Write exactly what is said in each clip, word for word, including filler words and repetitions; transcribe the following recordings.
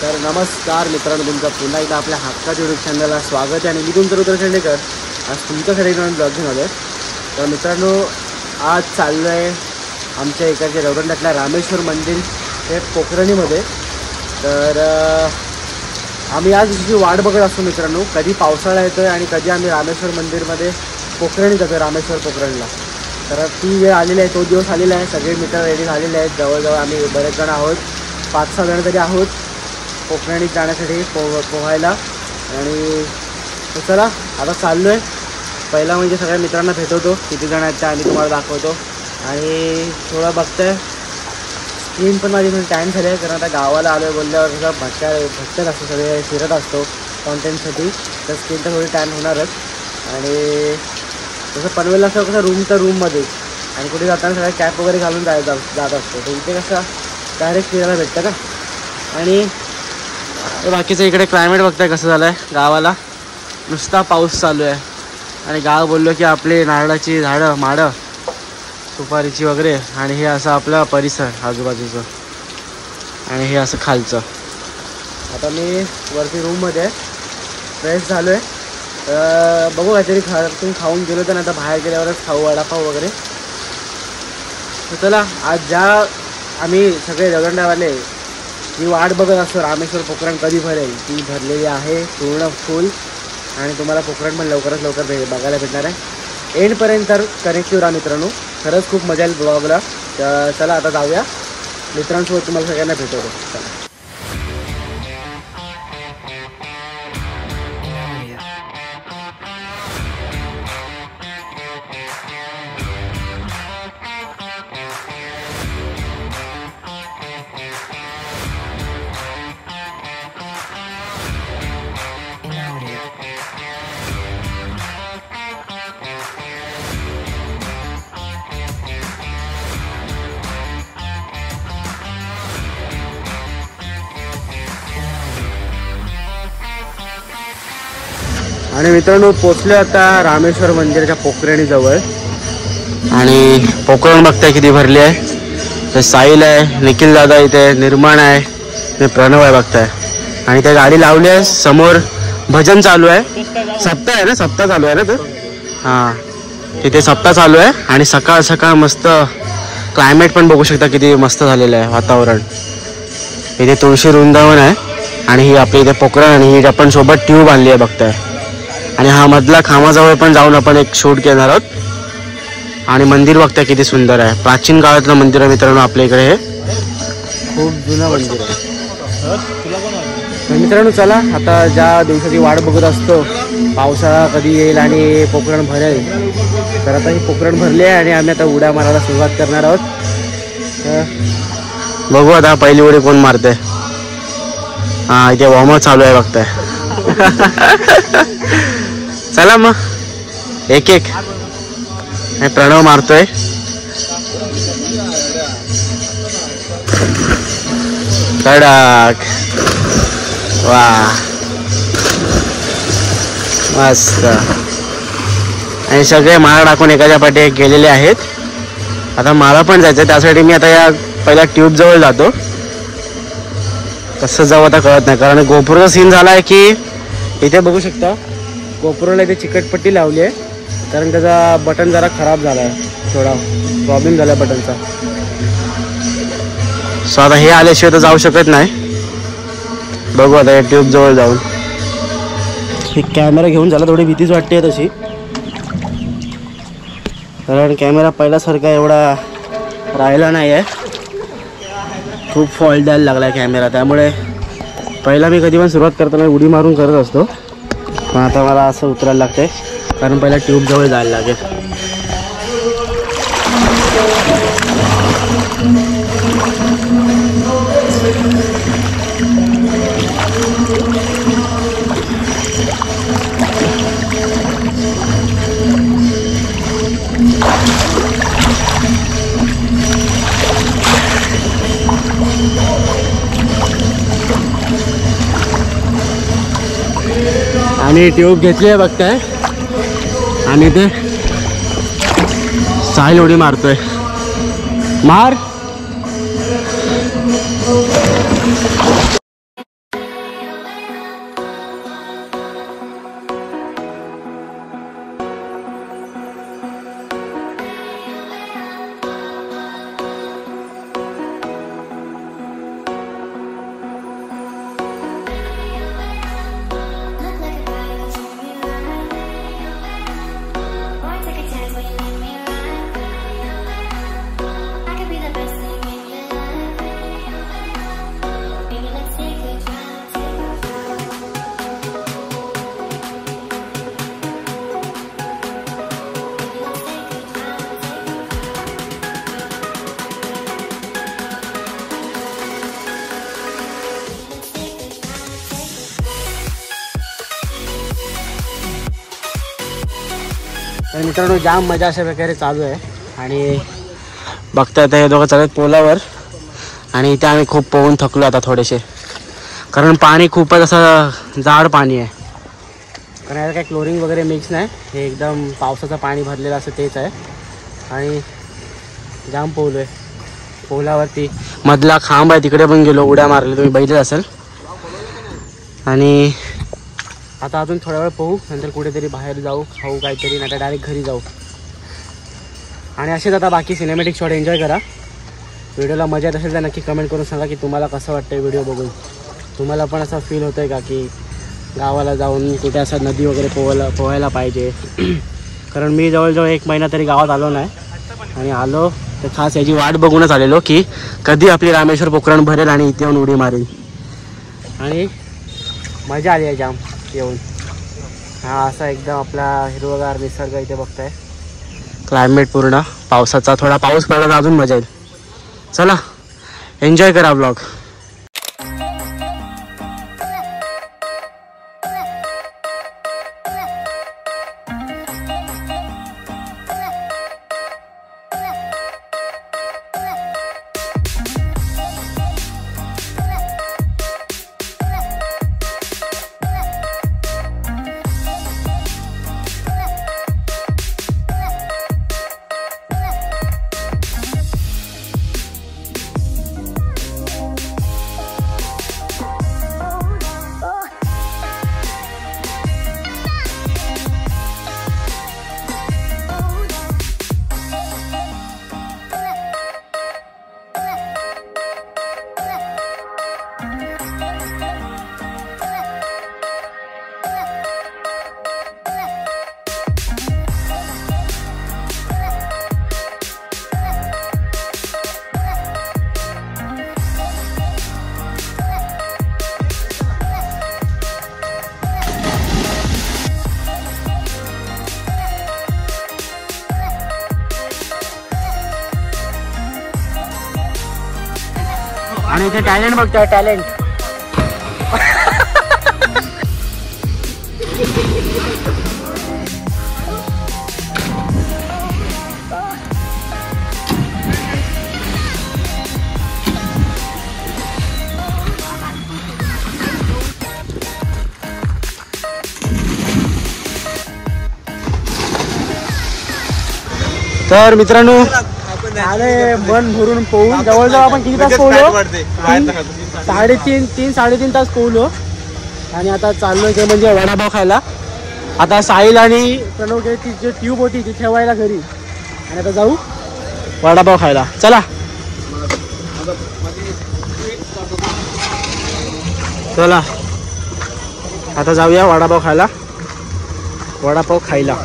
तर नमस्कार मित्रांनो, तुमचं पुन्हा एकदा आपल्या हक्काच्या यूट्यूब चॅनलला स्वागत आहे. आणि मी तुमचं रुद्र शेंडेकर आज तुमच्यासाठी नवीन ब्लॉग घेऊन आलो आहे. तर मित्रांनो, आज चाललो आहे आमच्या इकडच्या रेवदंड्यातल्या रामेश्वर मंदिर हे पोखरणीमध्ये. तर आम्ही आज दिवशी वाट बघत असतो मित्रांनो, कधी पावसाळा येतो आहे आणि कधी आम्ही रामेश्वर मंदिरमध्ये पोखरणी जातो, रामेश्वर पोखरणला. तर ती वेळ आलेली आहे, तो दिवस आलेला आहे. सगळे मित्र रेडी झालेले आहेत. जवळजवळ आम्ही बरेच जण आहोत, पाच सहा जण तरी आहोत कोकणात जाण्यासाठी पो पोहायला. आणि चला आता चाललो आहे. पहिला म्हणजे सगळ्या मित्रांना भेटवतो, किती जण आहेत त्या आम्ही तुम्हाला दाखवतो. आणि थोडं बघतंय स्क्रीन पण माझी थोडी टाईम झाली आहे, कारण आता गावाला आलो आहे बोलल्यावर कसं भटक्या भटकत असतो, सगळे फिरत असतो कॉन्टेंटसाठी. तर स्क्रीन तर थोडी टाईम होणारच. आणि तसं पनवेलला असं कसं रूम तर रूममध्ये, आणि कुठे जाताना सगळ्या कॅप वगैरे घालून जाय जात असतो. तर इथे कसं डायरेक्ट फिरायला भेटतं का. आणि बाकीचं इकडे क्लायमेट बघताय कसं झालं आहे. गावाला नुसता पाऊस चालू आहे. आणि गाव बोललो की आपली नारळाची झाडं माडं सुपारीची वगैरे, आणि हे असं आपला परिसर आजूबाजूचं, आणि हे असं खालचं. आता मी वरती रूममध्ये आहे, फ्रेश झालो आहे. तर बघू काहीतरी खा तुम्ही खाऊन गेलो तर, नाही तर बाहेर गेल्यावरच खाऊ वडापाव वगैरे. तर चला, आज ज्या आम्ही सगळे रेवदंड्यावाले जी वाट बघत असतो रामेश्वर पोखरण कधी भरेल, ती भरलेली आहे पूर्ण फुल. आणि तुम्हाला पोखरण पण लवकरात लवकर भे बघायला भेटणार आहे. एंडपर्यंत तर कनेक्टिव्ह राहा मित्रांनो, खरंच खूप मजा येईल ब्लॉगला. तर चला आता जाऊया मित्रांसोबत, तुम्हाला सगळ्यांना भेटवतो. चला. आणि मित्रांनो, पोचले आता रामेश्वर मंदिराच्या पोखरणीजवळ. आणि पोखरण बघताय किती भरली आहे. ते साहिल आहे, निखिल दादा इथे, निर्माण आहे, ते प्रणव आहे बघताय. आणि त्या गाडी लावली आहे समोर, भजन चालू आहे. सप्ताह आहे ना, सप्ताह चालू आहे ना तर. हां, तिथे सप्ताह चालू आहे. आणि सकाळ सकाळ मस्त क्लायमेट पण बघू शकता किती मस्त झालेलं आहे वातावरण. इथे तुळशी वृंदावन आहे, आणि ही आपली इथे पोखरण, आणि ही आपण सोबत ट्यूब आणली आहे बघताय. आणि हा मधला खांबाजवळ पण जाऊन आपण एक शूट घेणार आहोत. आणि मंदिर बघताय किती सुंदर आहे, प्राचीन काळातलं मंदिर आहे मित्रांनो. आपल्या इकडे हे खूप जुनं मंदिर आहे. मित्रांनो चला, आता ज्या दिवसाची वाट बघत असतो पावसाळा कधी येईल आणि पोखरण भरेल, तर आता ही पोखरण भरली आहे. आणि आम्ही आता उड्या मारायला सुरुवात करणार आहोत. बघू आता पहिली उडी कोण मारते. हा, इथे वॉर्मअप चालू आहे बघताय. चला मग एक एक. प्रणव मारतोय. कडक, वा मस्त. आणि सगळे माळा टाकून एखाद्या पाठी गेलेले आहेत. आता मला पण जायचं, त्यासाठी मी आता या पहिल्या ट्यूब जवळ जातो. कसं जाऊ आता कळत नाही, कारण गोपुरचा सीन झाला आहे की इथे बघू शकता गोपुराला इथे चिकटपट्टी लावली आहे, कारण त्याचा बटन जरा खराब झाला आहे, थोडा प्रॉब्लेम झाला आहे बटनचा. सो आता हे आल्याशिवाय तर जाऊ शकत नाही. बघू आता या ट्यूब जवळ जाऊन. हे कॅमेरा घेऊन झाला, थोडी भीतीच वाटते तशी, कारण कॅमेरा पहिल्यासारखा एवढा राहिला नाही आहे. खूप फॉल्ट द्यायला लागला आहे कॅमेरा. त्यामुळे पहिला मी कधी पण सुरुवात करताना उडी मारून करत असतो, पण आता मला असं उतरायला लागतंय, कारण पहिला ट्यूब जवळ जायला लागेल. आणि ट्यूब घेतली आहे बघताय. आणि ते साहिल उडी मारतोय. मार. मित्रांनो जाम मजा अशा प्रकारे चालू आहे आणि बघता येतं हे दोघं चालत पोलावर आणि इथे आम्ही खूप पोहून थकलो आता थोडेसे, कारण पाणी खूपच असं जाड पाणी आहे. कारण यात काही क्लोरिन वगैरे मिक्स नाही, हे एकदम पावसाचं पाणी भरलेलं असं तेच आहे. आणि जाम पोहलो आहे पोलावरती. मधला खांब आहे तिकडे पण गेलो, उड्या मारले, तुम्ही बघितलं असेल. आणि आता अजून थोडा वेळ पोहू, नंतर कुठेतरी बाहेर जाऊ, खाऊ काहीतरी, नाही तर डायरेक्ट घरी जाऊ. आणि असेच आता बाकी सिनेमॅटिक शॉट एन्जॉय करा. व्हिडिओला मजा येत असेल तर नक्की कमेंट करून सांगा की तुम्हाला कसं वाटतं व्हिडिओ बघून. तुम्हाला पण असं फील होतं आहे का की गावाला जाऊन कुठे असं नदी वगैरे पोहायला पोहायला पाहिजे. कारण मी जवळजवळ एक महिना तरी गावात आलो नाही, आणि आलो तर खास याची वाट बघूनच आलेलो की कधी आपली रामेश्वर पोखरण भरेल आणि इथे येऊन उडी मारेल. आणि मजा आली आहे जाम येऊन. हा असा एकदम आपला हिरवगार निसर्ग इथे बघताय. क्लायमेट पूर्ण पावसाचा, थोडा पाऊस पडला तर अजून मजा येईल. चला एन्जॉय करा ब्लॉग. आणि इथे टॅलेंट बघतोय, टॅलेंट. तर मित्रांनो अरे मन भरून पोहून जवळजवळ आपण किती तास पोहलो? साडेतीन तीन साडेतीन तास पोहलो. आणि आता चाललोय ते म्हणजे वडापाव खायला. आता साहिल आणि प्रणव ती जी ट्यूब होती ती ठेवायला घरी, आणि आता जाऊ वडापाव खायला. चला चला आता जाऊया वडापाव खायला. वडापाव खायला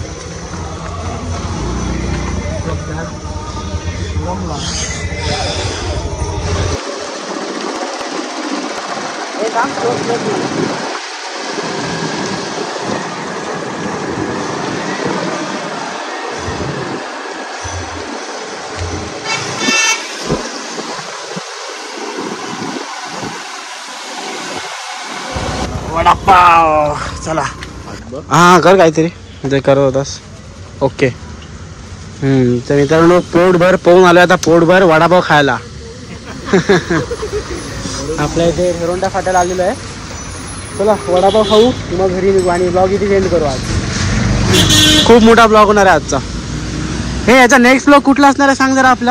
वडापाव. चला हा कर काहीतरी जे करत होतास. ओके. हम्म तर मित्रांनो पोटभर पोहून आलो आता, पोटभर वडापाव खायला. आपल्या इथे हेरोंडा फाट्याला आलेलो आहे. चला वडापाव खाऊ किंवा घरी निघू आणि ब्लॉग इथे एंड करू. आज खूप मोठा ब्लॉग होणार आहे आजचा. हे याचा नेक्स्ट ब्लॉग कुठला असणार आहे सांग जरा. आपला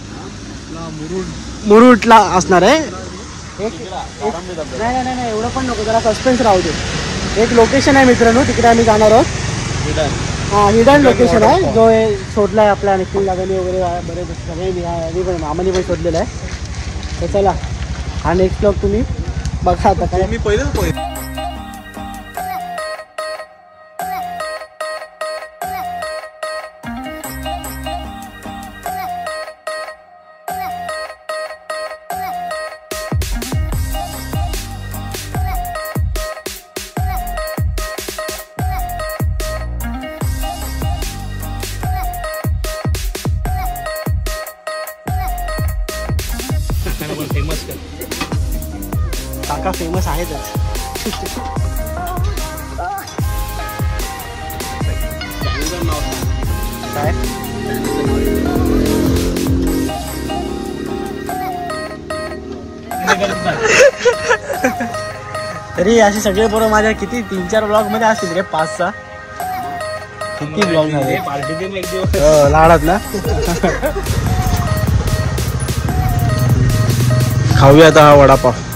मुरुडला असणार आहे. एक नाही नाही नाही एवढं पण नको, जरा सस्पेन्स राहू दे. एक लोकेशन आहे मित्रांनो, तिकडे आम्ही जाणार आहोत. हां हिडन लोकेशन आहे, जो शोधला आहे आपल्या निखिल दादानी वगैरे बरेच सगळे पण मामानी पण शोधलेलं आहे. तर चला हा नेक्स्ट ब्लॉग तुम्ही बघा आता. काय मी पहिलं फेमस काका फेमस आहेतच. काय तरी असे सगळे पोरं माझ्या किती तीन चार ब्लॉग मध्ये असतील रे, पाच सहा किती ब्लॉग झाले लाडात ना. खाऊया आता हा वडापाव.